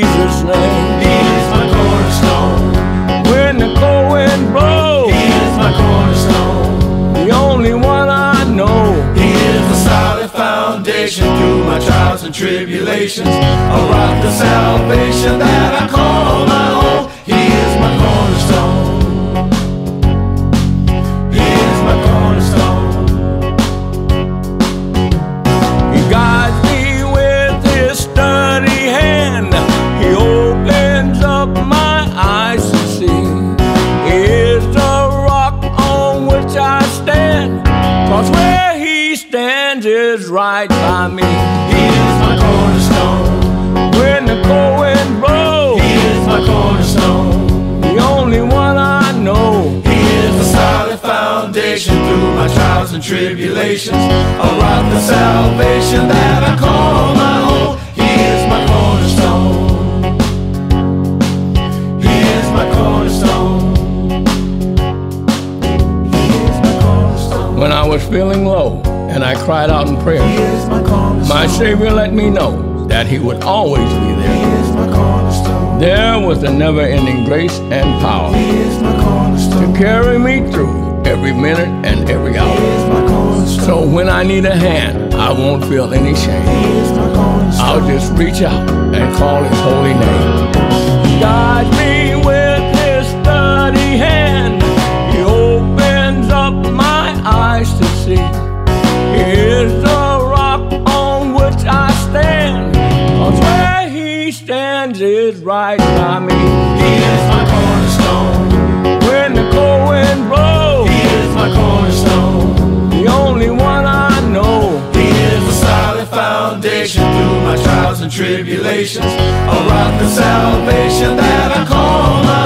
Jesus' name. He is my cornerstone. When the cold wind blows, He is my cornerstone. the only one I know. He is the solid foundation through my trials and tribulations, a rock of salvation that I call my own. He is my cornerstone. He is my cornerstone. He guides me with his sturdy hand. He opens up my eyes to see. He is the rock on which I stand, 'cause where he stands is right by me. He is my cornerstone. When the cold wind blows, He is my cornerstone. the only one I know. He is the solid foundation through my trials and tribulations, a rock of salvation that I call my own. He is my cornerstone. He is my cornerstone. He is my cornerstone. When I was feeling low and I cried out in prayer, He is my cornerstone. my Savior let me know that he would always be He there. is my cornerstone. There was the never-ending grace and power He is my cornerstone. to carry me through every minute and every He hour. is my cornerstone. So when I need a hand, I won't feel any shame. He is my cornerstone. I'll just reach out and call his holy name. He guides me with his sturdy hand. He opens up my eyes to see. He is the rock on which I stand, 'cause where he stands is right by me. He is my cornerstone. When the cold wind blows, He is my cornerstone. the only one I know. He is the solid foundation through my trials and tribulations, a rock of salvation that I call my